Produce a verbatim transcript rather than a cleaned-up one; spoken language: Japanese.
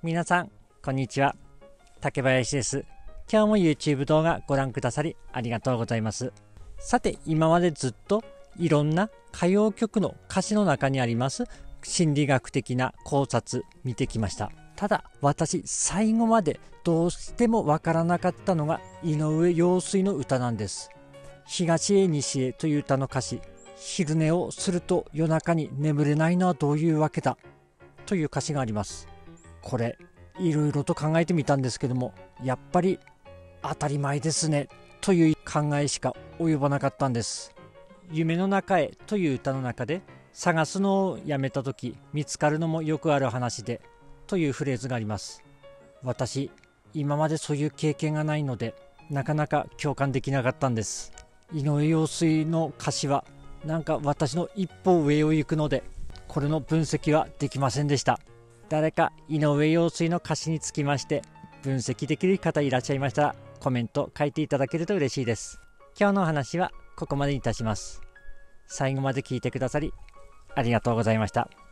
皆さんこんにちは、竹林です。今日も YouTube 動画ご覧くださりありがとうございます。さて、今までずっといろんな歌謡曲の歌詞の中にあります心理学的な考察見てきました。ただ私最後までどうしてもわからなかったのが井上陽水の歌なんです。東へ西へという歌の歌詞、昼寝をすると夜中に眠れないのはどういうわけだという歌詞があります。これいろいろと考えてみたんですけども、やっぱり当たり前ですねという考えしか及ばなかったんです。夢の中へという歌の中で、探すのをやめた時見つかるのもよくある話でというフレーズがあります。私今までそういう経験がないのでなかなか共感できなかったんです。井上陽水の歌詞はなんか私の一歩上を行くので、これの分析はできませんでした。誰か井上陽水の歌詞につきまして分析できる方いらっしゃいましたらコメント書いていただけると嬉しいです。今日のお話はここまでにいたします。最後まで聞いてくださりありがとうございました。